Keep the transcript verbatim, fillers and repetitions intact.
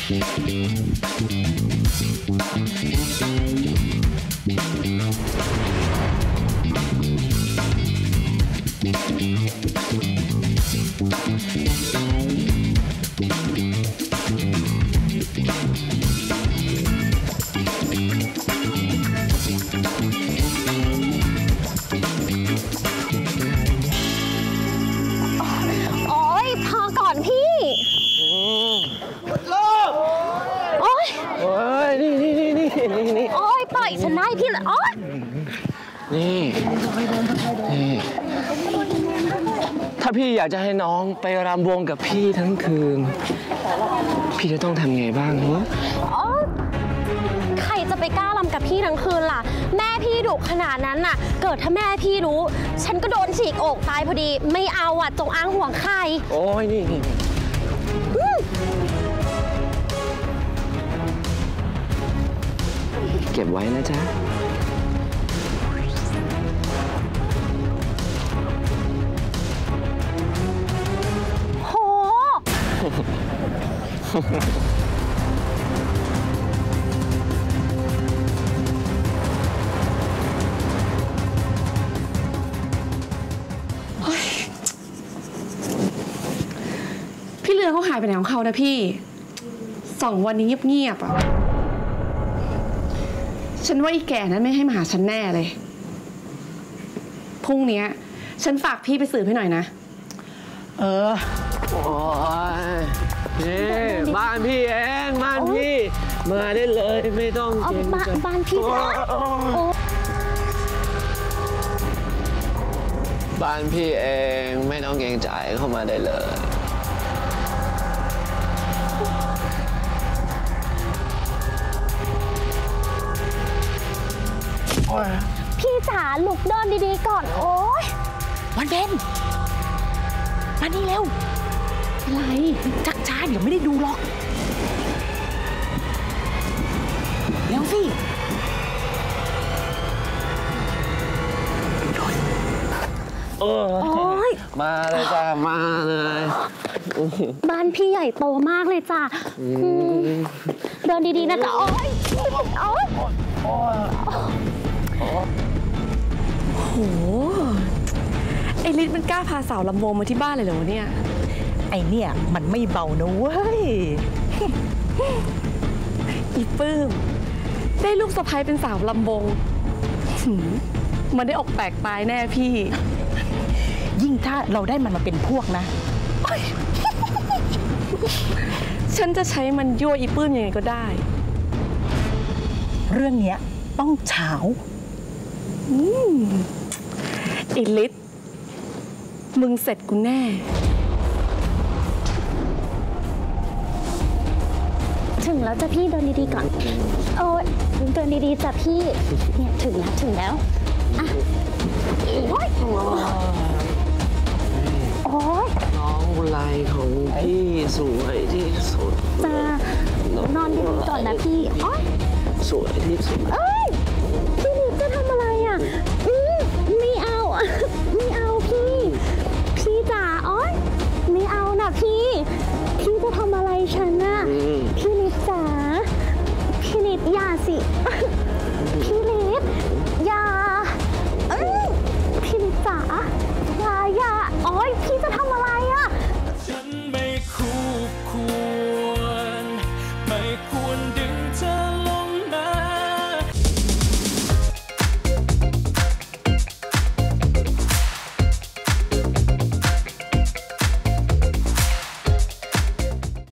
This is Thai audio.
ฉันได้พี่ละอ๋อนี่นี่ถ้าพี่อยากจะให้น้องไปรำวงกับพี่ทั้งคืนพี่จะต้องทำไงบ้างฮะอ๋อใครจะไปกล้ารำกับพี่ทั้งคืนล่ะแม่พี่ดุขนาดนั้นน่ะเกิดถ้าแม่พี่รู้ฉันก็โดนฉีกอกตายพอดีไม่เอาอ่ะจงอ้างห่วงใครโอ้ยนี่นี่เก็บไว้นะจ๊ะโหพี่เรืองเขาหายไปไหนของเขานะพี่สองวันนี้เงียบๆอ่ะฉันว่าอีแก่นั้นไม่ให้มาหาฉันแน่เลยพรุ่งนี้ฉันฝากพี่ไปสืบให้หน่อยนะเออโอ้ยนี่บ้านพี่เองบ้านพี่มาได้เลยไม่ต้องเกรงใจบ้านพี่บ้านพี่เองไม่ต้องเกรงใจเข้ามาได้เลยพี่จ๋าลุกเดินดีๆก่อนโอ๊ยวันเพ็ญมานี่เร็วอะไรชักช้าเดี๋ยวไม่ได้ดูหรอกเร็วสิโอ้ยมาเลยจ้ามาเลยบ้านพี่ใหญ่โตมากเลยจ้ะเดินดีๆนะจ๊ะโอ๊ยโอ๊ยโหไอฤทธิ์มันกล้าพาสาวลำวงมาที่บ้านเลยเหรอเนี่ยไอเนี่ยมันไม่เบานะเว้ยอีปื้มได้ลูกสะใภ้เป็นสาวลำวงมันได้ออกแตกตายแน่พี่ยิ่งถ้าเราได้มันมาเป็นพวกนะฉันจะใช้มันยั่วอีปื้มยังไงก็ได้เรื่องเนี้ยต้องเฉาอิลิทมึงเสร็จกูแน่ถึงแล้วจ้ะพี่เดินดีๆก่อนโอ้ยเดินดีๆจ้ะพี่เนี่ยถึงแล้วถึงแล้วอ่ะโอ้ยโอ้ยน้องบุไลของพี่สวยที่สุดจ้านอนดีๆก่อนนะพี่โอ้ยสวยที่สุด